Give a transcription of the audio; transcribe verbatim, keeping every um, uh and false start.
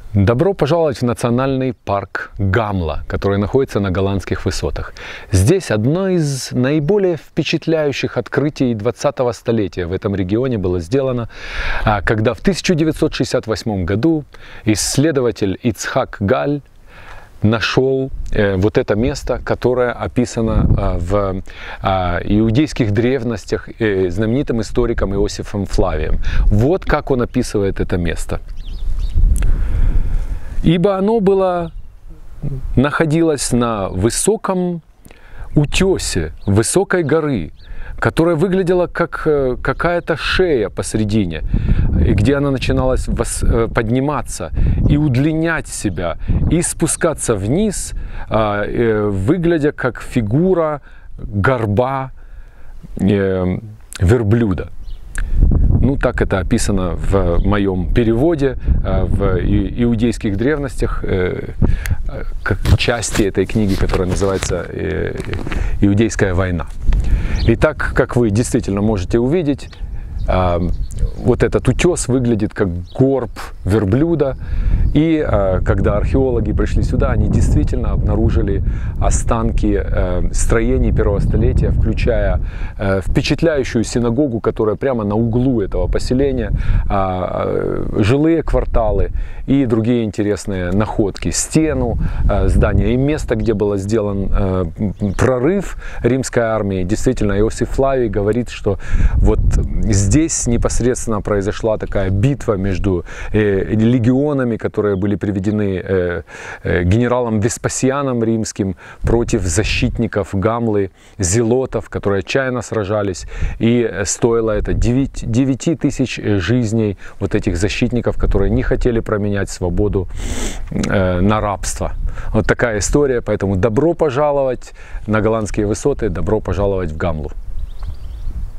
Добро пожаловать в национальный парк Гамла, который находится на голландских высотах. Здесь одно из наиболее впечатляющих открытий двадцатого столетия в этом регионе было сделано, когда в тысяча девятьсот шестьдесят восьмом году исследователь Ицхак Галь нашел э, вот это место, которое описано э, в э, иудейских древностях э, знаменитым историком Иосифом Флавием. Вот как он описывает это место. «Ибо оно было, находилось на высоком утесе высокой горы, которая выглядела как какая-то шея посередине, и где она начиналась подниматься и удлинять себя, и спускаться вниз, выглядя как фигура горба верблюда». Ну, так это описано в моем переводе, в иудейских древностях, как части этой книги, которая называется «Иудейская война». И так, как вы действительно можете увидеть, вот этот утес выглядит как горб верблюда. И когда археологи пришли сюда, они действительно обнаружили останки строений первого столетия, включая впечатляющую синагогу, которая прямо на углу этого поселения, жилые кварталы и другие интересные находки, стену здания и место, где был сделан прорыв римской армии. Действительно, Иосиф Флавий говорит, что вот здесь непосредственно произошла такая битва между легионами, которые были приведены генералом Веспасианом римским против защитников Гамлы, зелотов, которые отчаянно сражались. И стоило это девять тысяч жизней вот этих защитников, которые не хотели променять свободу на рабство. Вот такая история. Поэтому добро пожаловать на голландские высоты, добро пожаловать в Гамлу.